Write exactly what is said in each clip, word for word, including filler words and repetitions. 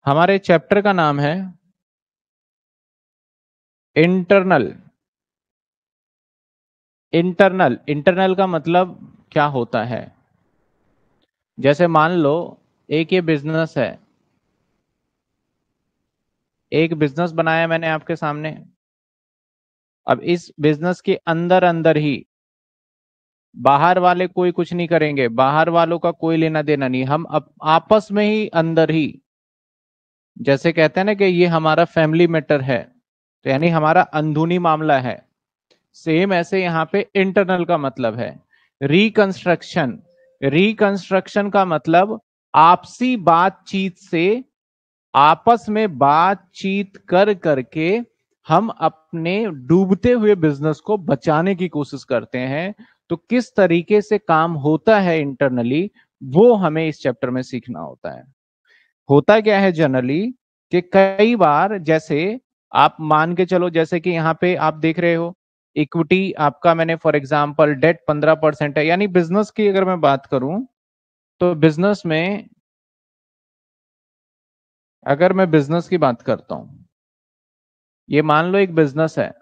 हमारे चैप्टर का नाम है इंटरनल। इंटरनल इंटरनल का मतलब क्या होता है? जैसे मान लो, एक ये बिजनेस है, एक बिजनेस बनाया मैंने आपके सामने। अब इस बिजनेस के अंदर अंदर ही बाहर वाले कोई कुछ नहीं करेंगे, बाहर वालों का कोई लेना देना नहीं, हम अप, आपस में ही अंदर ही, जैसे कहते हैं ना कि ये हमारा फैमिली मैटर है, तो यानी हमारा अंदरूनी मामला है। सेम ऐसे यहाँ पे इंटरनल का मतलब है रिकंस्ट्रक्शन। रिकंस्ट्रक्शन का मतलब आपसी बातचीत से, आपस में बातचीत कर करके हम अपने डूबते हुए बिजनेस को बचाने की कोशिश करते हैं। तो किस तरीके से काम होता है इंटरनली, वो हमें इस चैप्टर में सीखना होता है। होता क्या है जनरली कि कई बार, जैसे आप मान के चलो, जैसे कि यहाँ पे आप देख रहे हो, इक्विटी आपका, मैंने फॉर एग्जांपल डेट पंद्रह परसेंट है, यानी बिजनेस की अगर मैं बात करूं, तो बिजनेस में, अगर मैं बिजनेस की बात करता हूं, ये मान लो एक बिजनेस है।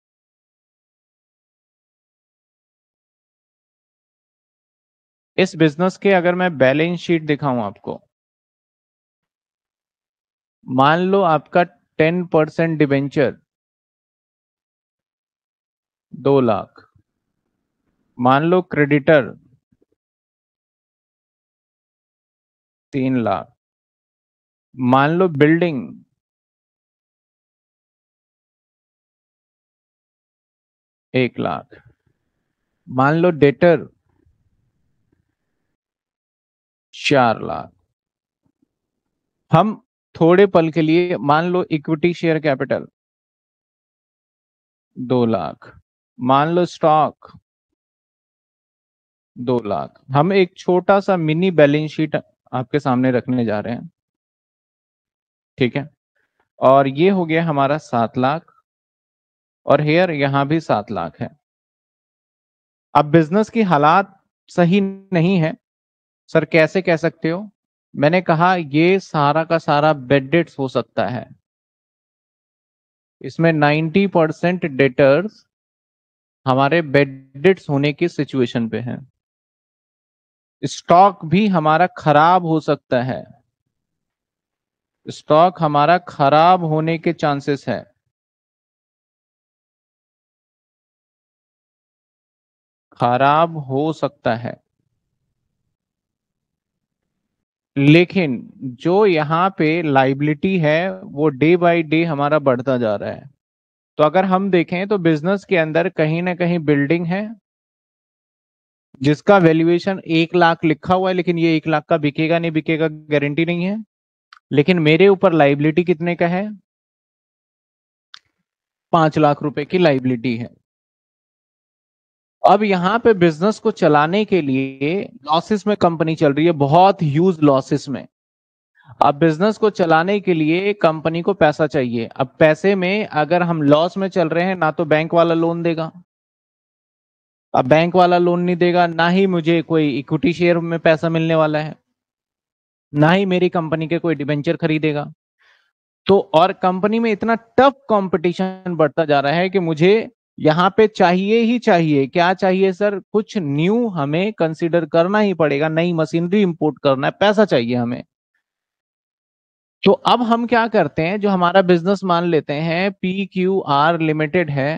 इस बिजनेस के अगर मैं बैलेंस शीट दिखाऊं आपको, मान लो आपका टेन परसेंट डिबेंचर दो लाख, मान लो क्रेडिटर तीन लाख, मान लो बिल्डिंग एक लाख, मान लो डेटर चार लाख। हम थोड़े पल के लिए मान लो इक्विटी शेयर कैपिटल दो लाख, मान लो स्टॉक दो लाख। हम एक छोटा सा मिनी बैलेंस शीट आपके सामने रखने जा रहे हैं, ठीक है? और ये हो गया हमारा सात लाख, और हेयर यहां भी सात लाख है। अब बिजनेस की हालात सही नहीं है। सर कैसे कह सकते हो? मैंने कहा ये सारा का सारा बेड डेट्स हो सकता है। इसमें नाइन्टी परसेंट डेटर्स हमारे बेड डेट्स होने की सिचुएशन पे हैं। स्टॉक भी हमारा खराब हो सकता है, स्टॉक हमारा खराब होने के चांसेस है। खराब हो सकता है, लेकिन जो यहाँ पे लाइबिलिटी है वो डे बाय डे हमारा बढ़ता जा रहा है। तो अगर हम देखें तो बिजनेस के अंदर कहीं ना कहीं बिल्डिंग है जिसका वैल्यूएशन एक लाख लिखा हुआ है, लेकिन ये एक लाख का बिकेगा नहीं बिकेगा गारंटी नहीं है। लेकिन मेरे ऊपर लाइबिलिटी कितने का है? पांच लाख रुपए की लाइबिलिटी है। अब यहाँ पे बिजनेस को चलाने के लिए लॉसेस में कंपनी चल रही है, बहुत ह्यूज लॉसेस में। अब बिजनेस को चलाने के लिए कंपनी को पैसा चाहिए। अब पैसे में अगर हम लॉस में चल रहे हैं, ना तो बैंक वाला लोन देगा, अब बैंक वाला लोन नहीं देगा, ना ही मुझे कोई इक्विटी शेयर में पैसा मिलने वाला है, ना ही मेरी कंपनी के कोई डिबेंचर खरीदेगा। तो और कंपनी में इतना टफ कंपटीशन बढ़ता जा रहा है कि मुझे यहाँ पे चाहिए ही चाहिए, क्या चाहिए सर? कुछ न्यू हमें कंसीडर करना ही पड़ेगा, नई मशीनरी इंपोर्ट करना है, पैसा चाहिए हमें। तो अब हम क्या करते हैं, जो हमारा बिजनेस मान लेते हैं पी क्यू आर लिमिटेड है,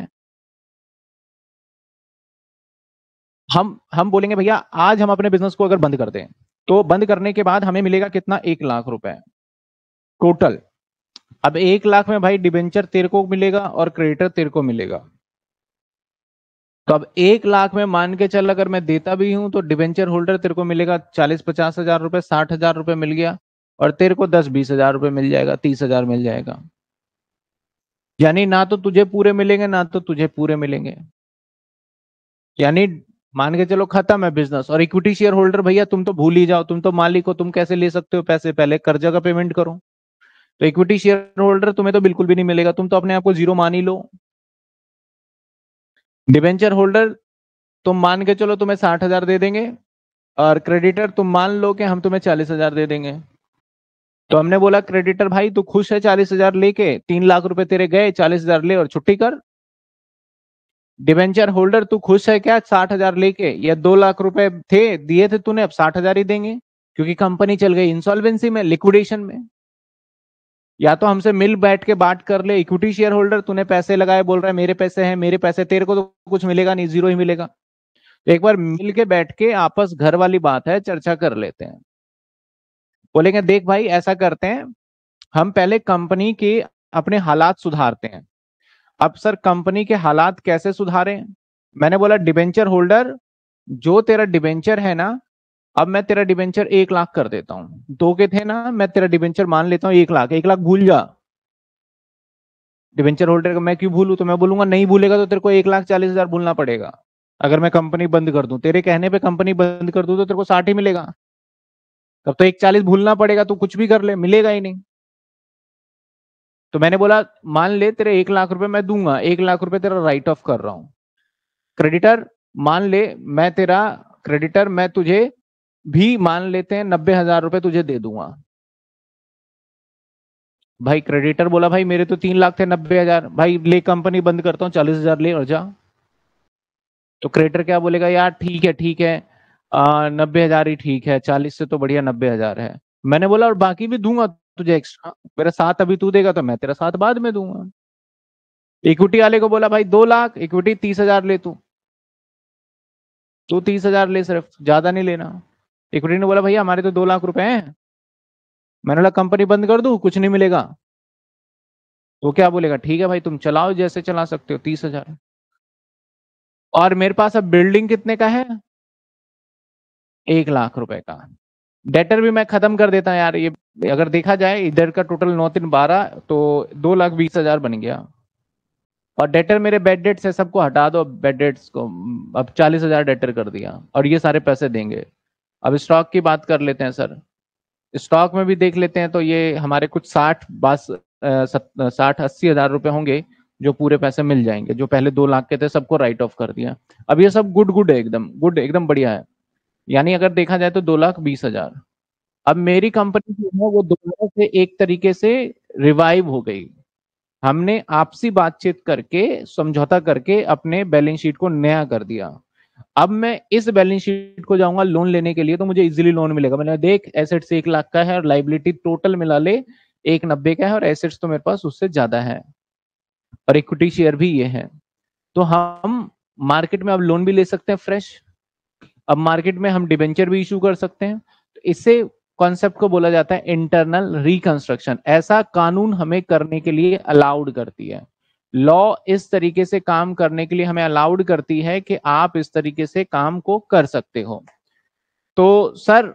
हम हम बोलेंगे भैया आज हम अपने बिजनेस को अगर बंद कर दें, तो बंद करने के बाद हमें मिलेगा कितना? एक लाख रुपए टोटल। अब एक लाख में भाई डिबेंचर तेरे को मिलेगा और क्रेडिटर तेरे को मिलेगा। तो अब एक लाख में मान के चल, अगर मैं देता भी हूं तो डिबेंचर होल्डर तेरे को मिलेगा चालीस पचास हजार रुपए, साठ हजार रुपए मिल गया, और तेरे को दस बीस हजार रुपए मिल जाएगा, तीस हजार मिल जाएगा। यानी ना तो तुझे पूरे मिलेंगे, ना तो तुझे पूरे मिलेंगे। यानी मान के चलो खत्म है बिजनेस। और इक्विटी शेयर होल्डर भैया तुम तो भूल ही जाओ, तुम तो मालिक हो, तुम कैसे ले सकते हो पैसे? पहले कर्जा का पेमेंट करो। तो इक्विटी शेयर होल्डर तुम्हें तो बिल्कुल भी नहीं मिलेगा, तुम तो अपने आप को जीरो मान ही लो। डिबेंचर होल्डर तुम मान के चलो तुम्हें साठ हजार दे देंगे, और क्रेडिटर तुम मान लो कि हम तुम्हें चालीस हजार दे देंगे। तो हमने बोला क्रेडिटर भाई तू खुश है चालीस हजार लेके, तीन लाख रुपए तेरे गए, चालीस हजार ले और छुट्टी कर। डिवेंचर होल्डर तू खुश है क्या साठ हजार लेके, या दो लाख रुपए थे दिए थे तूने, अब साठ हजार ही देंगे क्योंकि कंपनी चल गई इंसॉल्वेंसी में, लिक्विडेशन में। या तो हमसे मिल बैठ के बात कर ले। इक्विटी शेयर होल्डर तूने पैसे लगाए, बोल रहा है मेरे पैसे हैं मेरे पैसे, तेरे को तो कुछ मिलेगा नहीं, जीरो ही मिलेगा। तो एक बार मिल के बैठ के आपस घर वाली बात है, चर्चा कर लेते हैं। बोलेंगे देख भाई ऐसा करते हैं, हम पहले कंपनी के अपने हालात सुधारते हैं। अब सर कंपनी के हालात कैसे सुधारें? मैंने बोला डिबेंचर होल्डर, जो तेरा डिबेंचर है ना, अब मैं तेरा डिबेंचर एक लाख कर देता हूं, दो के थे ना, मैं तेरा डिबेंचर मान लेता हूं एक लाख, एक लाख भूल जा। डिबेंचर होल्डर का मैं क्यों भूलू? तो मैं बोलूंगा नहीं भूलेगा तो तेरे को एक लाख चालीस हजार भूलना पड़ेगा। अगर मैं कंपनी बंद कर दूं, तेरे कहने पे कंपनी बंद कर दूं, तो तेरे को साठ ही मिलेगा। तब तो एक चालीस भूलना पड़ेगा, तो कुछ भी कर ले मिलेगा ही नहीं। तो मैंने बोला मान ले तेरे एक लाख रुपए मैं दूंगा, एक लाख रुपए तेरा राइट ऑफ कर रहा हूं। क्रेडिटर मान ले मैं तेरा क्रेडिटर मैं तुझे भी मान लेते हैं नब्बे हजार रुपए तुझे दे दूंगा। भाई क्रेडिटर बोला भाई मेरे तो तीन लाख थे, नब्बे हजार भाई ले कंपनी बंद करता हूँ, चालीस हजार ले और जा। तो क्रेडिटर क्या बोलेगा, यार ठीक है ठीक है, आ, नब्बे हजार ही ठीक है, चालीस से तो बढ़िया नब्बे हजार है। मैंने बोला और बाकी भी दूंगा तुझे एक्स्ट्रा, मेरा साथ अभी तू देगा तो मैं तेरा साथ बाद में दूंगा। इक्विटी वाले को बोला भाई दो लाख इक्विटी, तीस हजार ले तू, तू तीस हजार ले, सिर्फ ज्यादा नहीं लेना। इक्विटी ने बोला भैया हमारे तो दो लाख रुपए हैं। मैंने बोला कंपनी बंद कर दूं, कुछ नहीं मिलेगा। वो क्या बोलेगा, ठीक है भाई तुम चलाओ जैसे चला सकते हो, तीस हजार। और मेरे पास अब बिल्डिंग कितने का है, एक लाख रुपए का। डेटर भी मैं खत्म कर देता यार, ये अगर देखा जाए इधर का टोटल नौ तीन बारह, तो दो लाख बीस हजार बन गया। और डेटर मेरे बेड डेट्स है, सबको हटा दो बेड डेट्स को, अब चालीस हजार डेटर कर दिया और ये सारे पैसे देंगे। अब स्टॉक की बात कर लेते हैं सर। स्टॉक में भी देख लेते हैं, तो ये हमारे कुछ साठ बास साठ अस्सी हजार रुपए होंगे, जो पूरे पैसे मिल जाएंगे, जो पहले दो लाख के थे सबको राइट ऑफ कर दिया। अब ये सब गुड गुड है, एकदम गुड, एकदम बढ़िया है। यानी अगर देखा जाए तो दो लाख बीस हजार। अब मेरी कंपनी जो है वो दोबारा से एक तरीके से रिवाइव हो गई। हमने आपसी बातचीत करके समझौता करके अपने बैलेंस शीट को नया कर दिया। अब मैं इस बैलेंस शीट को जाऊंगा लोन लेने के लिए, तो मुझे इजीली लोन मिलेगा। मैंने देख एसेट्स एक लाख का है और लाइबिलिटी टोटल मिला ले एक नब्बे का है, और एसेट्स तो मेरे पास उससे ज्यादा है, और इक्विटी शेयर भी ये है। तो हम मार्केट में अब लोन भी ले सकते हैं फ्रेश। अब मार्केट में हम डिबेंचर भी इशू कर सकते हैं। तो इससे कॉन्सेप्ट को बोला जाता है इंटरनल रिकंस्ट्रक्शन। ऐसा कानून हमें करने के लिए अलाउड करती है, लॉ इस तरीके से काम करने के लिए हमें अलाउड करती है कि आप इस तरीके से काम को कर सकते हो। तो सर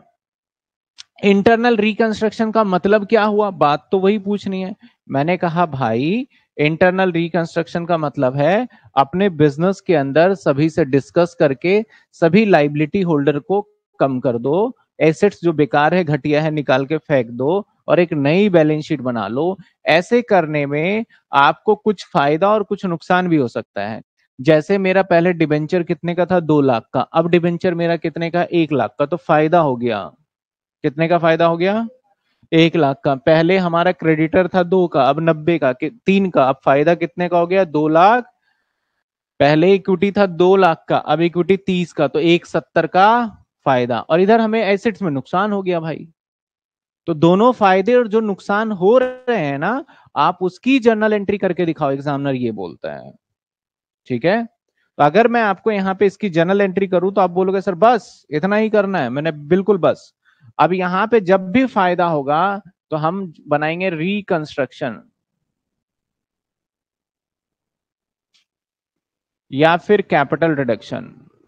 इंटरनल रिकंस्ट्रक्शन का मतलब क्या हुआ, बात तो वही पूछनी है। मैंने कहा भाई इंटरनल रिकंस्ट्रक्शन का मतलब है अपने बिजनेस के अंदर सभी से डिस्कस करके सभी लाइबिलिटी होल्डर को कम कर दो, एसेट्स जो बेकार है घटिया है निकाल के फेंक दो, और एक नई बैलेंस शीट बना लो। ऐसे करने में आपको कुछ फायदा और कुछ नुकसान भी हो सकता है। जैसे मेरा पहले डिबेंचर कितने का था, दो लाख का, अब डिबेंचर मेरा कितने का, एक लाख का, तो फायदा हो गया। कितने का फायदा हो गया, एक लाख का। पहले हमारा क्रेडिटर था दो का, अब नब्बे का, कि तीन का, अब फायदा कितने का हो गया, दो लाख। पहले इक्विटी था दो लाख का, अब इक्विटी तीस का, तो एक सत्तर का फायदा। और इधर हमें एसेट्स में नुकसान हो गया भाई। तो दोनों फायदे और जो नुकसान हो रहे हैं ना, आप उसकी जर्नल एंट्री करके दिखाओ, एग्जामिनर ये बोलता है। ठीक है, तो अगर मैं आपको यहाँ पे इसकी जर्नल एंट्री करूं तो आप बोलोगे सर बस इतना ही करना है। मैंने बिल्कुल बस। अब यहाँ पे जब भी फायदा होगा तो हम बनाएंगे रिकंस्ट्रक्शन, या फिर कैपिटल रिडक्शन।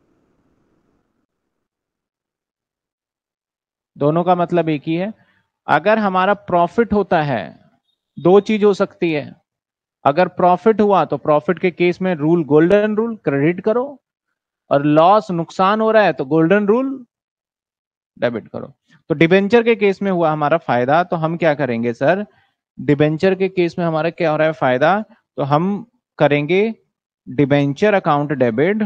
दोनों का मतलब एक ही है। अगर हमारा प्रॉफिट होता है, दो चीज हो सकती है। अगर प्रॉफिट हुआ तो प्रॉफिट के केस में रूल गोल्डन रूल, क्रेडिट करो। और लॉस नुकसान हो रहा है तो गोल्डन रूल, डेबिट करो। तो डिबेंचर के केस में हुआ हमारा फायदा, तो हम क्या करेंगे सर, डिबेंचर के केस में हमारा क्या हो रहा है फायदा, तो हम करेंगे debenture account debit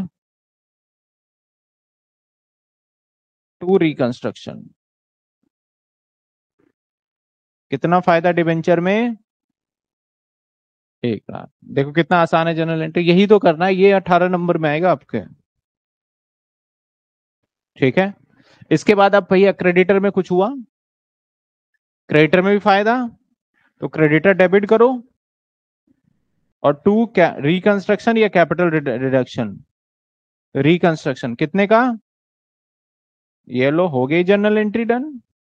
to reconstruction. कितना फायदा डिबेंचर में? एक लाख। देखो कितना आसान है जनरल एंट्री, यही तो करना है, ये अठारह नंबर में आएगा आपके। ठीक है, इसके बाद अब भैया क्रेडिटर में कुछ हुआ, क्रेडिटर में भी फायदा, तो क्रेडिटर डेबिट करो। और टू क्या, रिकंस्ट्रक्शन या कैपिटल रिडक्शन? रिकंस्ट्रक्शन कितने का? ये लो, हो गई जनरल एंट्री डन।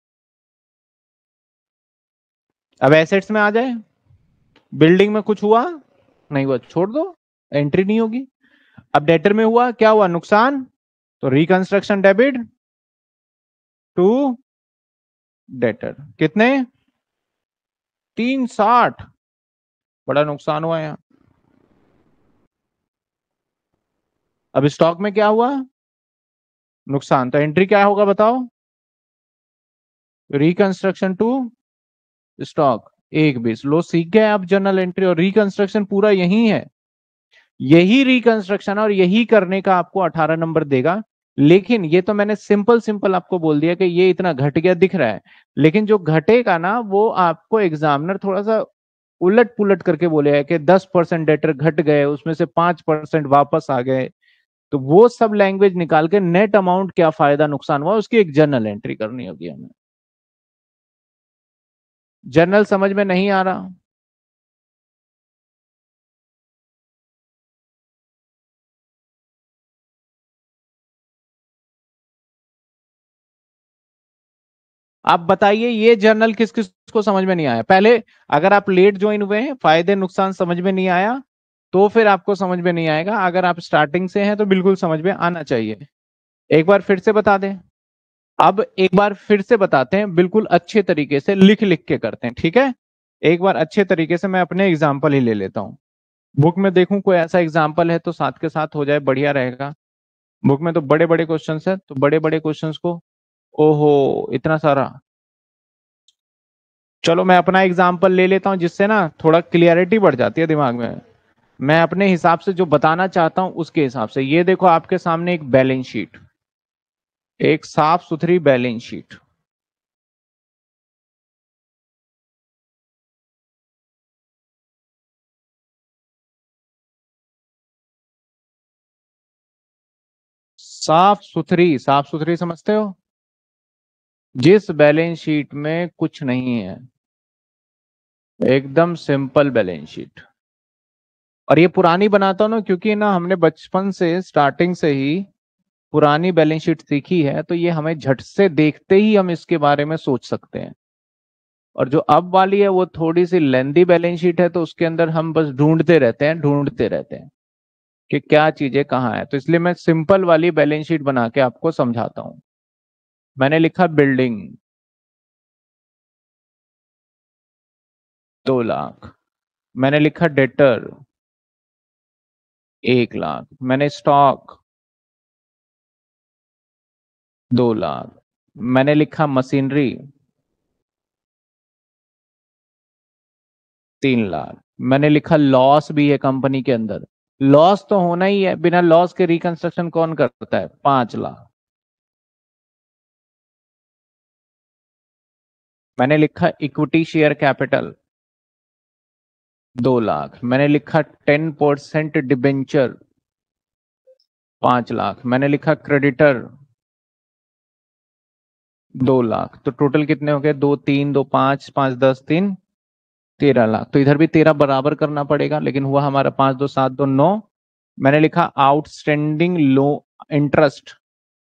अब एसेट्स में आ जाए, बिल्डिंग में कुछ हुआ नहीं हुआ, छोड़ दो, एंट्री नहीं होगी। अब डेटर में हुआ, क्या हुआ, नुकसान, तो रिकंस्ट्रक्शन डेबिट टू डेटर। कितने? तीन साठ, बड़ा नुकसान हुआ यहाँ। अब स्टॉक में क्या हुआ, नुकसान, तो एंट्री क्या होगा बताओ? रिकंस्ट्रक्शन टू स्टॉक, एक बीस। लो सीख गए आप जनरल एंट्री, और रिकंस्ट्रक्शन पूरा यही है, यही रिकंस्ट्रक्शन और यही करने का आपको अठारह नंबर देगा। लेकिन ये तो मैंने सिंपल सिंपल आपको बोल दिया कि ये इतना घट गया दिख रहा है, लेकिन जो घटेगा ना वो आपको एग्जामिनर थोड़ा सा उलट पुलट करके बोलेगा कि दस परसेंट डेटर घट गए, उसमें से पांच परसेंट वापस आ गए। तो वो सब लैंग्वेज निकाल के नेट अमाउंट क्या फायदा नुकसान हुआ उसकी एक जर्नल एंट्री करनी होगी हमें। जर्नल समझ में नहीं आ रहा? आप बताइए ये जर्नल किस किस को समझ में नहीं आया पहले? अगर आप लेट ज्वाइन हुए हैं, फायदे नुकसान समझ में नहीं आया, तो फिर आपको समझ में नहीं आएगा। अगर आप स्टार्टिंग से हैं तो बिल्कुल समझ में आना चाहिए। एक बार फिर से बता दें, अब एक बार फिर से बताते हैं, बिल्कुल अच्छे तरीके से लिख लिख के करते हैं, ठीक है? एक बार अच्छे तरीके से मैं अपने एग्जाम्पल ही ले लेता हूं, बुक में देखूं कोई ऐसा एग्जाम्पल है तो साथ के साथ हो जाए, बढ़िया रहेगा। बुक में तो बड़े बड़े क्वेश्चन है, तो बड़े बड़े क्वेश्चन को, ओहो इतना सारा। चलो मैं अपना एग्जाम्पल ले लेता हूं, जिससे ना थोड़ा क्लियरिटी बढ़ जाती है दिमाग में। मैं अपने हिसाब से जो बताना चाहता हूं उसके हिसाब से, ये देखो आपके सामने एक बैलेंस शीट, एक साफ सुथरी बैलेंस शीट। साफ सुथरी, साफ सुथरी समझते हो? जिस बैलेंस शीट में कुछ नहीं है, एकदम सिंपल बैलेंस शीट। और ये पुरानी बनाता हूं ना, क्योंकि ना हमने बचपन से स्टार्टिंग से ही पुरानी बैलेंस शीट सीखी है, तो ये हमें झट से देखते ही हम इसके बारे में सोच सकते हैं। और जो अब वाली है वो थोड़ी सी लेंदी बैलेंस शीट है, तो उसके अंदर हम बस ढूंढते रहते हैं ढूंढते रहते हैं कि क्या चीजें कहाँ है। तो इसलिए मैं सिंपल वाली बैलेंस शीट बना के आपको समझाता हूं। मैंने लिखा बिल्डिंग दो लाख, मैंने लिखा डेटर एक लाख, मैंने स्टॉक दो लाख, मैंने लिखा मशीनरी तीन लाख, मैंने लिखा लॉस भी है कंपनी के अंदर, लॉस तो होना ही है, बिना लॉस के रिकंस्ट्रक्शन कौन करता है, पांच लाख। मैंने लिखा इक्विटी शेयर कैपिटल दो लाख, मैंने लिखा टेन परसेंट डिबेंचर पांच लाख, मैंने लिखा क्रेडिटर दो लाख। तो टोटल कितने हो गए, दो तीन दो पांच, पांच दस तीन, तेरह लाख। तो इधर भी तेरह बराबर करना पड़ेगा, लेकिन हुआ हमारा पांच दो सात दो नौ। मैंने लिखा आउटस्टैंडिंग लो इंटरेस्ट,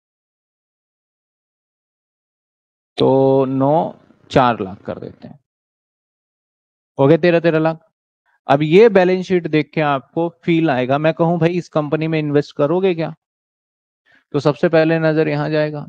तो नौ, चार लाख कर देते हैं, हो गए तेरह तेरह लाख। अब ये बैलेंस शीट देख के आपको फील आएगा, मैं कहूं भाई इस कंपनी में इन्वेस्ट करोगे क्या, तो सबसे पहले नजर यहां जाएगा।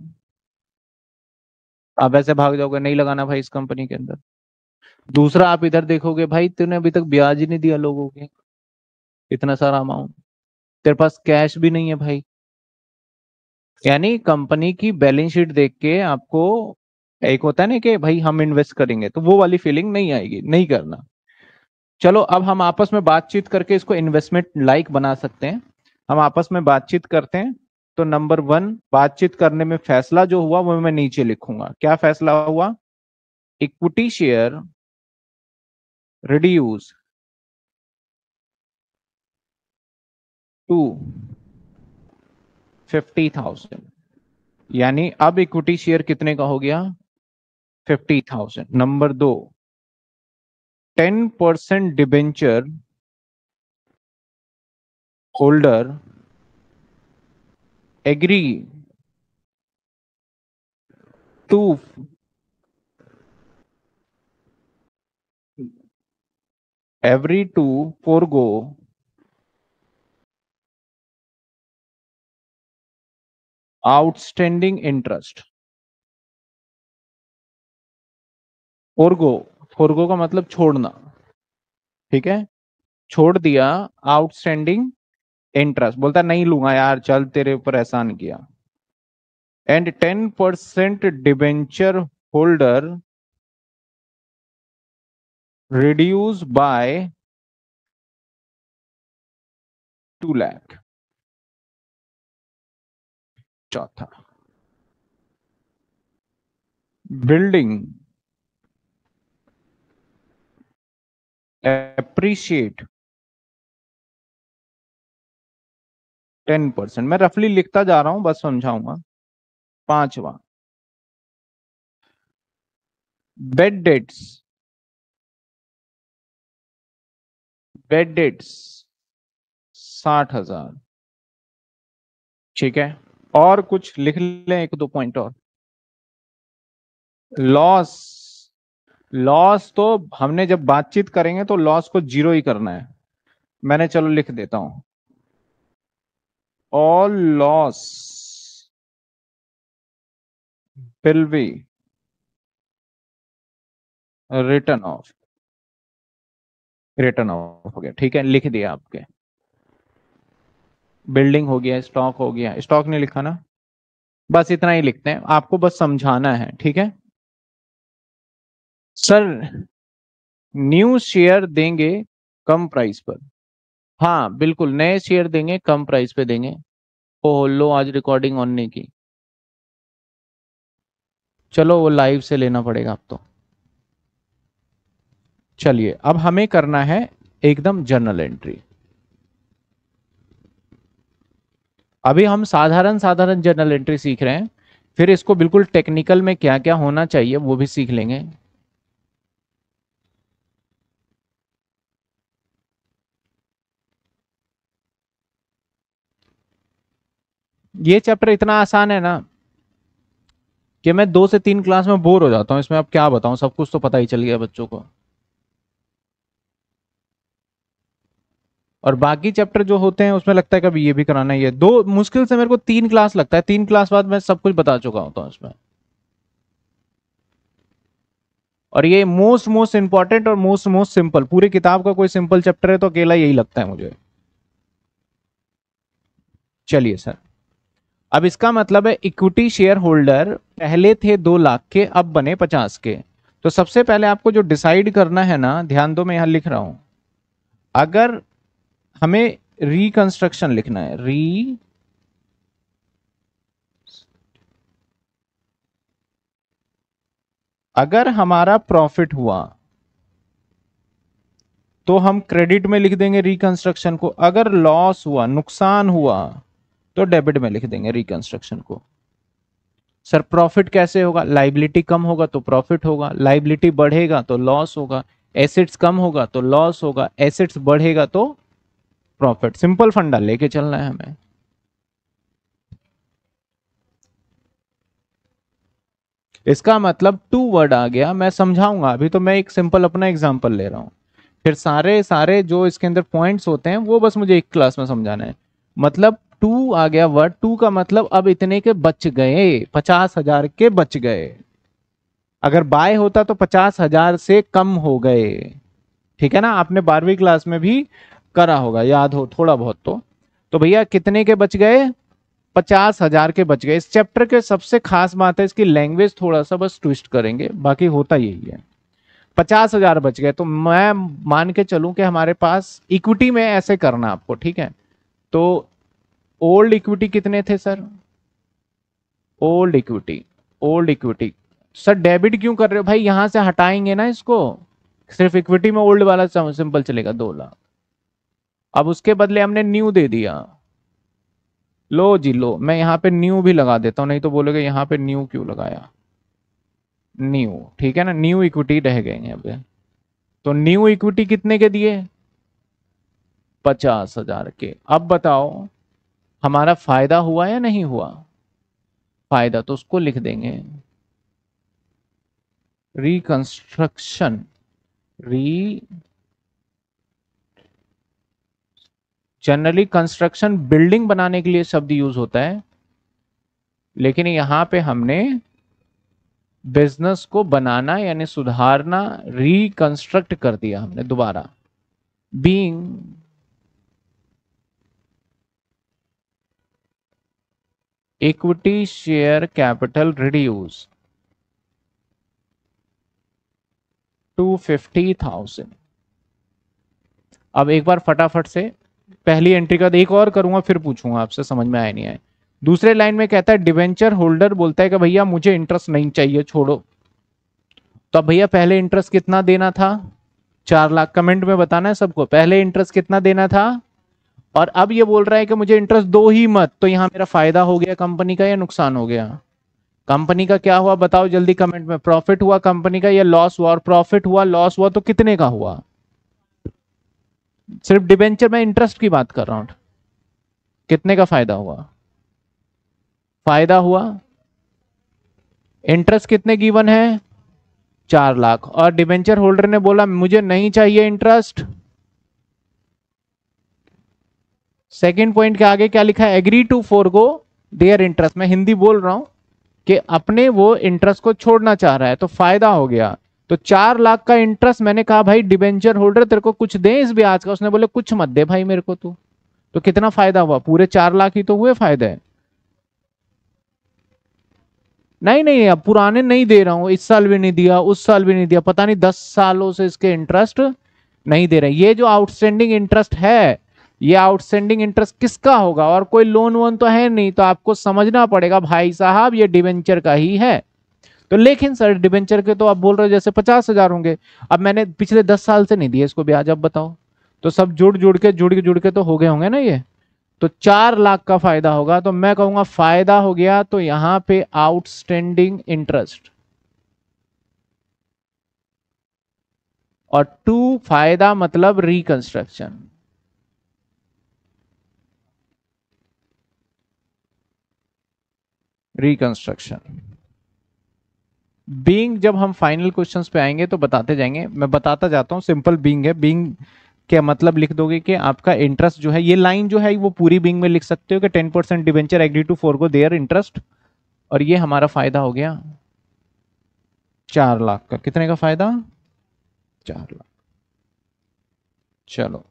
आप ऐसे भाग जाओगे, नहीं लगाना भाई इस कंपनी के अंदर। दूसरा आप इधर देखोगे, भाई तूने अभी तक ब्याज ही नहीं दिया लोगों के, इतना सारा अमाउंट, तेरे पास कैश भी नहीं है भाई। यानी कंपनी की बैलेंस शीट देख के आपको, एक होता है ना कि भाई हम इन्वेस्ट करेंगे, तो वो वाली फीलिंग नहीं आएगी, नहीं करना। चलो अब हम आपस में बातचीत करके इसको इन्वेस्टमेंट लाइक बना सकते हैं। हम आपस में बातचीत करते हैं। तो नंबर वन, बातचीत करने में फैसला जो हुआ वो मैं नीचे लिखूंगा। क्या फैसला हुआ? Equity share reduce to fifty thousand, यानी अब इक्विटी शेयर कितने का हो गया? Fifty thousand. नंबर दो, ten percent debenture holder agree to every to forgo outstanding interest. Forgo, forgo का मतलब छोड़ना, ठीक है, छोड़ दिया आउटस्टैंडिंग इंटरेस्ट, बोलता नहीं लूंगा यार, चल तेरे ऊपर एहसान किया। And ten percent debenture holder reduce by two lakh. चौथा, बिल्डिंग एप्रिशिएट टेन परसेंट। मैं रफली लिखता जा रहा हूं, बस समझाऊंगा। पांचवा, बेड डेट्स, बेड डेट्स साठ हजार। ठीक है, और कुछ लिख लें, एक दो पॉइंट और। लॉस, लॉस तो हमने जब बातचीत करेंगे तो लॉस को जीरो ही करना है। मैंने चलो लिख देता हूं, all loss will be written off. Written off हो गया, ठीक है, लिख दिया आपके। बिल्डिंग हो गया, स्टॉक हो गया, स्टॉक नहीं लिखा ना, बस इतना ही लिखते हैं, आपको बस समझाना है, ठीक है। सर न्यू शेयर देंगे कम प्राइस पर। हाँ बिल्कुल, नए शेयर देंगे, कम प्राइस पे देंगे। ओ लो, आज रिकॉर्डिंग ऑन नहीं की, चलो वो लाइव से लेना पड़ेगा अब तो। चलिए अब हमें करना है एकदम जर्नल एंट्री। अभी हम साधारण साधारण जर्नल एंट्री सीख रहे हैं, फिर इसको बिल्कुल टेक्निकल में क्या क्या होना चाहिए वो भी सीख लेंगे। ये चैप्टर इतना आसान है ना कि मैं दो से तीन क्लास में बोर हो जाता हूं इसमें, अब क्या बताऊं, सब कुछ तो पता ही चल गया बच्चों को। और बाकी चैप्टर जो होते हैं उसमें लगता है कभी ये भी कराना ही है, दो मुश्किल से मेरे को तीन क्लास लगता है, तीन क्लास बाद मैं सब कुछ बता चुका होता हूं इसमें। और ये मोस्ट मोस्ट इंपॉर्टेंट और मोस्ट मोस्ट सिंपल, पूरी किताब का कोई सिंपल चैप्टर है तो अकेला यही लगता है मुझे। चलिए सर, अब इसका मतलब है इक्विटी शेयर होल्डर पहले थे दो लाख के, अब बने पचास के। तो सबसे पहले आपको जो डिसाइड करना है ना, ध्यान दो मैं यहां लिख रहा हूं, अगर हमें रिकंस्ट्रक्शन लिखना है, री अगर हमारा प्रॉफिट हुआ तो हम क्रेडिट में लिख देंगे रिकंस्ट्रक्शन को, अगर लॉस हुआ, नुकसान हुआ, तो डेबिट में लिख देंगे रिकंस्ट्रक्शन को। सर प्रॉफिट कैसे होगा? लाइबिलिटी कम होगा तो प्रॉफिट होगा, लाइबिलिटी बढ़ेगा तो लॉस होगा, एसेट्स कम होगा तो लॉस होगा, एसेट्स बढ़ेगा तो प्रॉफिट। सिंपल फंडा लेके चलना है हमें। इसका मतलब टू वर्ड आ गया, मैं समझाऊंगा, अभी तो मैं एक सिंपल अपना एग्जांपल ले रहा हूं, फिर सारे सारे जो इसके अंदर पॉइंट्स होते हैं वो बस मुझे एक क्लास में समझाना है। मतलब टू आ गया वर्ड, टू का मतलब अब इतने के बच गए, पचास हजार के बच गए। अगर बाय होता तो पचास हजार से कम हो गए। ठीक है ना, आपने बारहवीं क्लास में भी करा होगा, याद हो थोड़ा बहुत तो। तो भैया कितने के बच गए? पचास हजार के बच गए। इस चैप्टर के सबसे खास बात है इसकी लैंग्वेज, थोड़ा सा बस ट्विस्ट करेंगे, बाकी होता यही है। पचास हजार बच गए तो मैं मान के चलूं कि हमारे पास इक्विटी में ऐसे करना आपको, ठीक है। तो ओल्ड इक्विटी कितने थे sir? Old equity, old equity. Sir debit क्यों कर रहे हो भाई? यहां से हटाएंगे ना इसको, सिर्फ इक्विटी में ओल्ड वाला सिंपल चलेगा, दो लाख। अब उसके बदले हमने न्यू दे दिया, लो जी लो, मैं यहां पे न्यू भी लगा देता हूं, नहीं तो बोलोगे यहां पे न्यू क्यों लगाया, न्यू, ठीक है ना, न्यू इक्विटी रह गए यहाँ पे। तो न्यू इक्विटी कितने के दिए, पचास हजार के। अब बताओ हमारा फायदा हुआ या नहीं हुआ, फायदा, तो उसको लिख देंगे रिकंस्ट्रक्शन, री, जनरली कंस्ट्रक्शन बिल्डिंग बनाने के लिए शब्द यूज होता है, लेकिन यहां पे हमने बिजनेस को बनाना यानी सुधारना, रिकंस्ट्रक्ट कर दिया हमने दोबारा। Being equity share capital reduce to fifty thousand. अब एक बार फटाफट से पहली एंट्री का एक और करूंगा, फिर पूछूंगा आपसे, समझ में आया नहीं आया। दूसरे लाइन में कहता है डिवेंचर होल्डर बोलता है कि भैया मुझे इंटरेस्ट नहीं चाहिए, छोड़ो। तो अब भैया पहले इंटरेस्ट कितना देना था, चार लाख, कमेंट में बताना है सबको, पहले इंटरेस्ट कितना देना था। और अब ये बोल रहा है कि मुझे इंटरेस्ट दो ही मत, तो यहां मेरा फायदा हो गया कंपनी का या नुकसान हो गया, कंपनी का क्या हुआ बताओ जल्दी कमेंट में, प्रॉफिट हुआ कंपनी का या लॉस हुआ, और प्रॉफिट हुआ लॉस हुआ तो कितने का हुआ। सिर्फ डिबेंचर में इंटरेस्ट की बात कर रहा हूं, कितने का फायदा हुआ, फायदा हुआ, इंटरेस्ट कितने गिवन है, चार लाख, और डिबेंचर होल्डर ने बोला मुझे नहीं चाहिए इंटरेस्ट। सेकंड पॉइंट के आगे क्या लिखा है, agree to forgo their interest, मैं हिंदी बोल रहा हूं कि अपने वो इंटरेस्ट को छोड़ना चाह रहा है, तो फायदा हो गया। तो चार लाख का इंटरेस्ट, मैंने कहा भाई डिबेंचर होल्डर तेरे को कुछ दे इस ब्याज का, उसने बोले कुछ मत दे भाई मेरे को, तू तो कितना फायदा हुआ, पूरे चार लाख ही तो हुए फायदे। नहीं नहीं अब पुराने नहीं दे रहा हूं, इस साल भी नहीं दिया, उस साल भी नहीं दिया, पता नहीं दस सालों से इसके इंटरेस्ट नहीं दे रहे। ये जो आउटस्टैंडिंग इंटरेस्ट है, ये आउटस्टैंडिंग इंटरेस्ट किसका होगा, और कोई लोन वोन तो है नहीं, तो आपको समझना पड़ेगा भाई साहब ये डिबेंचर का ही है। तो लेकिन सर डिबेंचर के तो आप बोल रहे हो जैसे पचास हजार होंगे, अब मैंने पिछले दस साल से नहीं दिया इसको ब्याज, अब बताओ, तो सब जुड़ जुड़ के जुड़ के जुड़ के तो हो गए होंगे ना ये, तो चार लाख का फायदा होगा। तो मैं कहूंगा फायदा हो गया, तो यहां पे आउटस्टैंडिंग इंटरेस्ट, और टू फायदा मतलब रिकंस्ट्रक्शन, रिकंस्ट्रक्शन। बीइंग जब हम फाइनल क्वेश्चंस पे आएंगे तो बताते जाएंगे, मैं बताता जाता हूं, सिंपल बीइंग है, बीइंग क्या मतलब लिख दोगे कि आपका इंटरेस्ट जो है, ये लाइन जो है वो पूरी बीइंग में लिख सकते हो कि ten percent debenture agree to forgo their interest, और ये हमारा फायदा हो गया चार लाख का, कितने का फायदा, चार लाख। चलो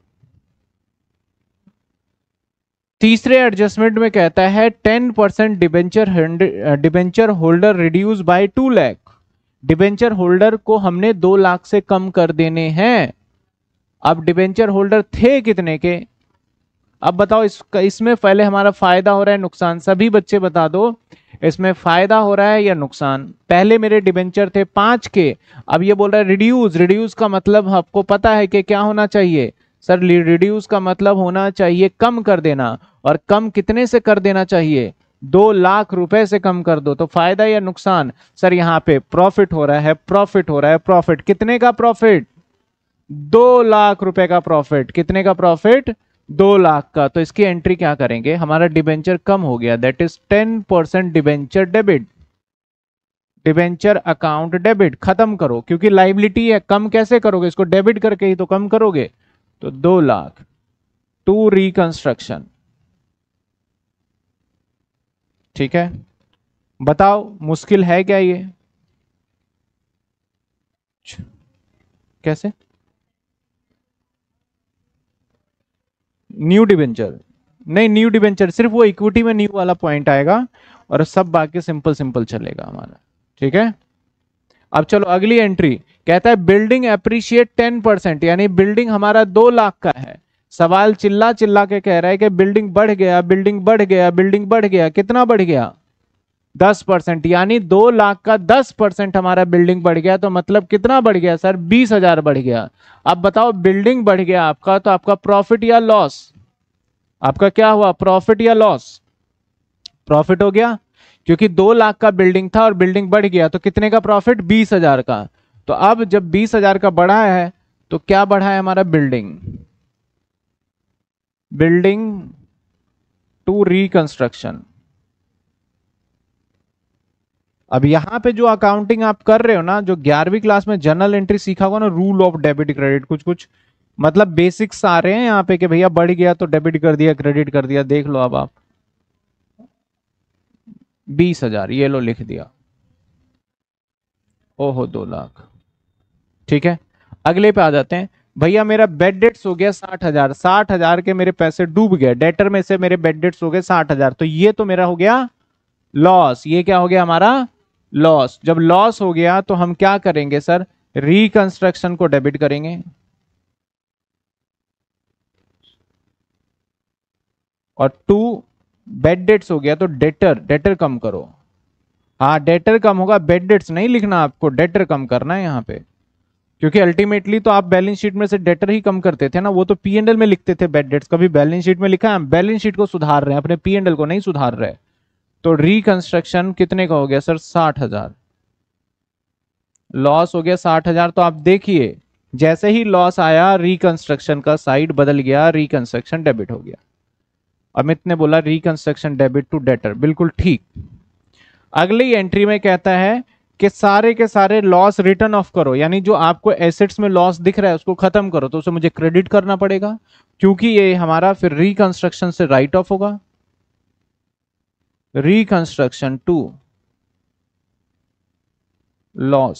तीसरे एडजस्टमेंट में कहता है ten percent debenture debenture holder reduce by two lakh, debenture holder को हमने दो लाख से कम कर देने हैं। अब डिबेंचर होल्डर थे कितने के, अब बताओ इस, इसमें पहले हमारा फायदा हो रहा है नुकसान, सभी बच्चे बता दो इसमें फायदा हो रहा है या नुकसान। पहले मेरे डिबेंचर थे पांच के, अब ये बोल रहा है रिड्यूस, रिड्यूस का मतलब आपको पता है कि क्या होना चाहिए सर, रिड्यूस का मतलब होना चाहिए कम कर देना, और कम कितने से कर देना चाहिए, दो लाख रुपए से कम कर दो। तो फायदा या नुकसान, सर यहाँ पे प्रॉफिट हो रहा है, प्रॉफिट हो रहा है, प्रॉफिट कितने का, प्रॉफिट दो लाख रुपए का प्रॉफिट, कितने का प्रॉफिट, दो लाख का। तो इसकी एंट्री क्या करेंगे, हमारा डिबेंचर कम हो गया, that is ten percent debenture debit, debenture account debit, खत्म करो, क्योंकि लाइबिलिटी है, कम कैसे करोगे इसको, डेबिट करके ही तो कम करोगे। तो दो लाख टू रिकंस्ट्रक्शन, ठीक है, बताओ मुश्किल है क्या ये, कैसे, न्यू डिबेंचर नहीं, न्यू डिबेंचर सिर्फ वो इक्विटी में न्यू वाला पॉइंट आएगा, और सब बाकी सिंपल सिंपल चलेगा हमारा, ठीक है। अब चलो अगली एंट्री, कहता है बिल्डिंग एप्रिशिएट टेन परसेंट, यानी बिल्डिंग हमारा दो लाख का है, सवाल चिल्ला चिल्ला के कह रहा है कि बिल्डिंग बढ़ गया, बिल्डिंग बढ़ गया, बिल्डिंग बढ़ गया, कितना बढ़ गया, दस परसेंट, यानी दो लाख का दस परसेंट हमारा बिल्डिंग बढ़ गया, तो मतलब कितना बढ़ गया सर? बीस हजार बढ़ गया। अब बताओ, बिल्डिंग बढ़ गया आपका, तो आपका प्रॉफिट या लॉस? आपका क्या हुआ, प्रॉफिट या लॉस? प्रॉफिट हो गया, क्योंकि दो लाख का बिल्डिंग था और बिल्डिंग बढ़ गया, तो कितने का प्रॉफिट? बीस हजार का। तो अब जब बीस हजार का बढ़ा है, तो क्या बढ़ा है हमारा? Building, building to reconstruction. अब यहां पे जो अकाउंटिंग आप कर रहे हो ना, जो ग्यारहवीं क्लास में जर्नल एंट्री सीखा होगा ना, रूल ऑफ डेबिट क्रेडिट, कुछ कुछ मतलब बेसिक्स आ रहे हैं यहाँ पे कि भैया बढ़ गया तो डेबिट कर दिया, क्रेडिट कर दिया। देख लो अब आप, बीस हजार ये लो लिख दिया, ओहो दो लाख। ठीक है, अगले पे आ जाते हैं। भैया मेरा बेड डेट्स हो गया साठ हजार, साठ हजार के मेरे पैसे डूब गए, डेटर में से मेरे बेड डेट्स हो गए साठ हजार, तो ये तो मेरा हो गया लॉस। ये क्या हो गया हमारा? लॉस। जब लॉस हो गया तो हम क्या करेंगे सर? रिकंस्ट्रक्शन को डेबिट करेंगे। और टू बेड डेट्स हो गया, तो डेटर, डेटर कम करो। हाँ डेटर कम होगा, बेड डेट्स नहीं लिखना आपको, डेटर कम करना है यहाँ पे, क्योंकि अल्टीमेटली तो आप बैलेंस शीट में से डेटर ही कम करते थे ना, वो तो पी एंड एल में लिखते थे बेड डेट्स, कभी बैलेंस शीट में लिखा है? हम बैलेंस शीट को सुधार रहे हैं, अपने पी एंड एल को नहीं सुधार रहे। तो रिकंस्ट्रक्शन कितने का हो गया सर? साठ हजार। लॉस हो गया साठ हजार। तो आप देखिए, जैसे ही लॉस आया, रिकंस्ट्रक्शन का साइड बदल गया, रिकंस्ट्रक्शन डेबिट हो गया। अमित ने बोला रिकंस्ट्रक्शन डेबिट टू डेटर, बिल्कुल ठीक। अगली एंट्री में कहता है कि सारे के सारे लॉस रिटर्न ऑफ करो, यानी जो आपको एसेट्स में लॉस दिख रहा है उसको खत्म करो, तो उसे मुझे क्रेडिट करना पड़ेगा, क्योंकि ये हमारा फिर रिकंस्ट्रक्शन से राइट ऑफ होगा। रिकंस्ट्रक्शन टू लॉस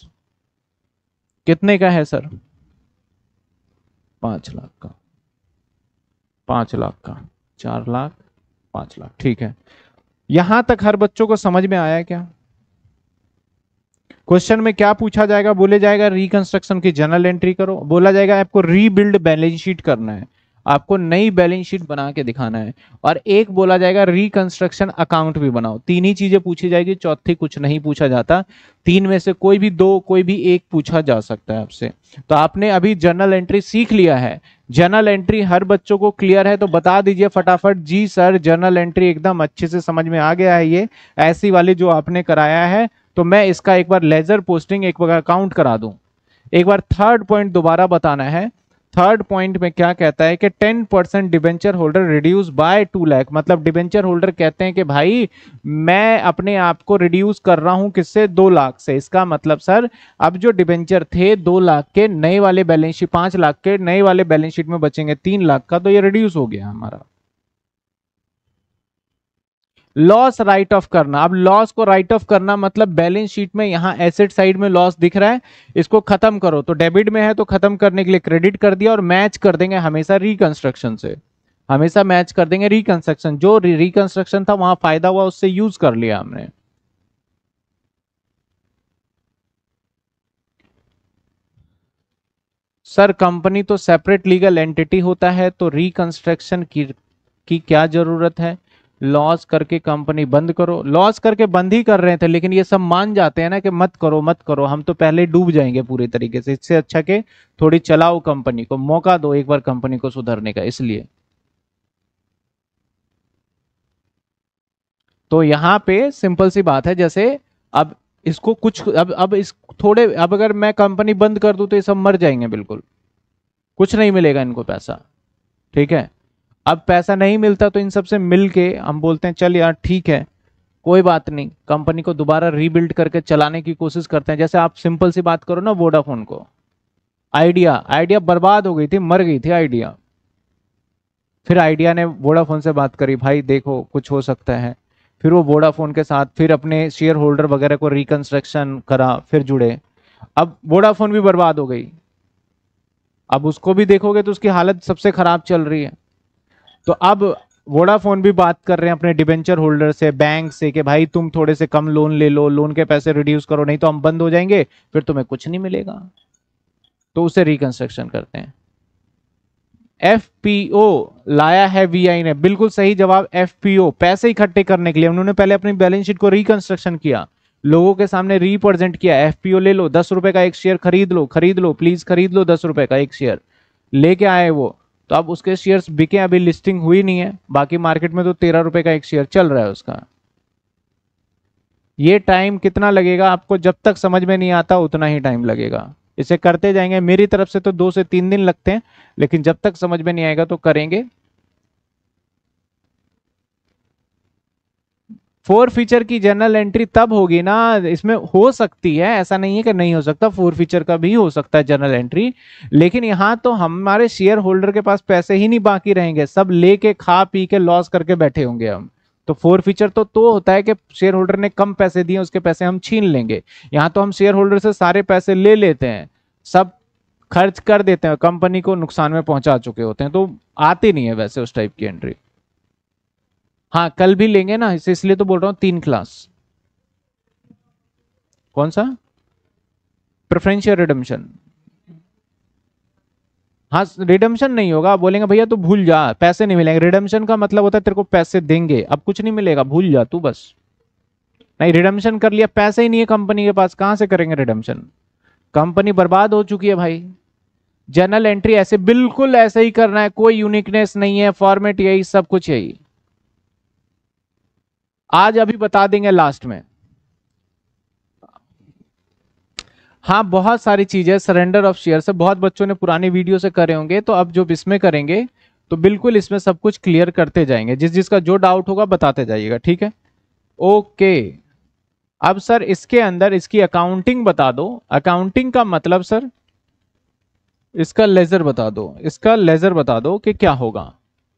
कितने का है सर? पांच लाख का। पांच लाख का, चार लाख, पांच लाख। ठीक है, यहां तक हर बच्चों को समझ में आया क्या? क्वेश्चन में क्या पूछा जाएगा? बोले जाएगा रिकंस्ट्रक्शन की जर्नल एंट्री करो, बोला जाएगा आपको रीबिल्ड बैलेंस शीट करना है, आपको नई बैलेंस शीट बना के दिखाना है, और एक बोला जाएगा रिकंस्ट्रक्शन अकाउंट भी बनाओ। तीन ही चीजें पूछी जाएगी, चौथी कुछ नहीं पूछा जाता। तीन में से कोई भी दो, कोई भी एक पूछा जा सकता है आपसे। तो आपने अभी जर्नल एंट्री सीख लिया है। जर्नल एंट्री हर बच्चों को क्लियर है तो बता दीजिए फटाफट, जी सर जर्नल एंट्री एकदम अच्छे से समझ में आ गया है, ये ऐसी वाली जो आपने कराया है। तो मैं इसका एक बार लेजर पोस्टिंग एक बार काउंट करा दूं। एक बार थर्ड पॉइंट दोबारा बताना है। थर्ड पॉइंट में क्या कहता है कि ten percent debenture holder reduce by two lakh, मतलब डिबेंचर होल्डर कहते हैं कि भाई मैं अपने आप को रिड्यूस कर रहा हूं किससे? दो लाख से। इसका मतलब सर अब जो डिबेंचर थे दो लाख के, नए वाले बैलेंस शीट पांच लाख के, नए वाले बैलेंस शीट में बचेंगे तीन लाख का, तो ये रिड्यूस हो गया हमारा। लॉस राइट ऑफ करना, अब लॉस को राइट ऑफ करना मतलब बैलेंस शीट में यहां एसेट साइड में लॉस दिख रहा है, इसको खत्म करो, तो डेबिट में है तो खत्म करने के लिए क्रेडिट कर दिया, और मैच कर देंगे हमेशा रिकंस्ट्रक्शन से, हमेशा मैच कर देंगे रिकंस्ट्रक्शन। जो रिकंस्ट्रक्शन था वहां फायदा हुआ उससे यूज कर लिया हमने। सर कंपनी तो सेपरेट लीगल एंटिटी होता है, तो रिकंस्ट्रक्शन की की क्या जरूरत है? लॉस करके कंपनी बंद करो। लॉस करके बंद ही कर रहे थे, लेकिन ये सब मान जाते हैं ना कि मत करो मत करो, हम तो पहले डूब जाएंगे पूरी तरीके से, इससे अच्छा के थोड़ी चलाओ, कंपनी को मौका दो एक बार कंपनी को सुधरने का, इसलिए। तो यहाँ पे सिंपल सी बात है, जैसे अब इसको कुछ अब अब इस थोड़े अब अगर मैं कंपनी बंद कर दूं तो ये सब मर जाएंगे, बिल्कुल कुछ नहीं मिलेगा इनको पैसा। ठीक है, अब पैसा नहीं मिलता तो इन सबसे मिलके हम बोलते हैं चल यार ठीक है, कोई बात नहीं, कंपनी को दोबारा रीबिल्ड करके चलाने की कोशिश करते हैं। जैसे आप सिंपल सी बात करो ना, वोडाफोन को, आइडिया आइडिया बर्बाद हो गई थी, मर गई थी आइडिया। फिर आइडिया ने वोडाफोन से बात करी, भाई देखो कुछ हो सकता है। फिर वो वोडाफोन के साथ फिर अपने शेयर होल्डर वगैरह को रिकंस्ट्रक्शन करा, फिर जुड़े। अब वोडाफोन भी बर्बाद हो गई, अब उसको भी देखोगे तो उसकी हालत सबसे खराब चल रही है। तो अब वोडाफोन भी बात कर रहे हैं अपने डिबेंचर होल्डर से, बैंक से, कि भाई तुम थोड़े से कम लोन ले लो, लोन के पैसे रिड्यूस करो, नहीं तो हम बंद हो जाएंगे, फिर तुम्हें कुछ नहीं मिलेगा। तो उसे रिकंस्ट्रक्शन करते हैं। एफपीओ लाया है वीआई ने, बिल्कुल सही जवाब एफपीओ, पैसे इकट्ठे करने के लिए उन्होंने पहले अपनी बैलेंस शीट को रिकंस्ट्रक्शन किया, लोगों के सामने रिप्रेजेंट किया, एफपीओ ले लो, दस रुपए का एक शेयर खरीद लो, खरीद लो प्लीज, खरीद लो दस रुपए का एक शेयर, लेके आए वो। तो अब उसके शेयर्स बिके, अभी लिस्टिंग हुई नहीं है, बाकी मार्केट में तो तेरह रुपए का एक शेयर चल रहा है उसका। ये टाइम कितना लगेगा आपको, जब तक समझ में नहीं आता उतना ही टाइम लगेगा, इसे करते जाएंगे। मेरी तरफ से तो दो से तीन दिन लगते हैं, लेकिन जब तक समझ में नहीं आएगा तो करेंगे। फोर फीचर की जर्नल एंट्री तब होगी ना, इसमें हो सकती है, ऐसा नहीं है कि नहीं हो सकता, फोर फीचर का भी हो सकता है जर्नल एंट्री, लेकिन यहां तो हमारे शेयर होल्डर के पास पैसे ही नहीं बाकी रहेंगे, सब लेके खा पी के लॉस करके बैठे होंगे हम। तो फोर फीचर तो तो होता है कि शेयर होल्डर ने कम पैसे दिए, उसके पैसे हम छीन लेंगे। यहां तो हम शेयर होल्डर से सारे पैसे ले लेते हैं, सब खर्च कर देते हैं, कंपनी को नुकसान में पहुंचा चुके होते हैं, तो आती नहीं है वैसे उस टाइप की एंट्री। हाँ कल भी लेंगे ना, इसे इसलिए तो बोल रहा हूं तीन क्लास। कौन सा? Preferential redemption. हाँ रिडम्पशन नहीं होगा, बोलेंगे भैया तू भूल जा, पैसे नहीं मिलेंगे। रिडम्पशन का मतलब होता है तेरे को पैसे देंगे, अब कुछ नहीं मिलेगा, भूल जा तू बस। नहीं रिडम्पशन कर लिया, पैसे ही नहीं है कंपनी के पास, कहां से करेंगे रिडम्पशन, कंपनी बर्बाद हो चुकी है भाई। जर्नल एंट्री ऐसे बिल्कुल ऐसे ही करना है, कोई यूनिकनेस नहीं है, फॉर्मेट यही, सब कुछ यही। आज अभी बता देंगे लास्ट में। हाँ बहुत सारी चीजें, सरेंडर ऑफ शेयर से बहुत बच्चों ने पुरानी वीडियो से करे होंगे, तो अब जो इसमें करेंगे तो बिल्कुल इसमें सब कुछ क्लियर करते जाएंगे, जिस जिसका जो डाउट होगा बताते जाइएगा, ठीक है। ओके अब सर इसके अंदर इसकी अकाउंटिंग बता दो। अकाउंटिंग का मतलब सर इसका लेजर बता दो, इसका लेजर बता दो कि क्या होगा।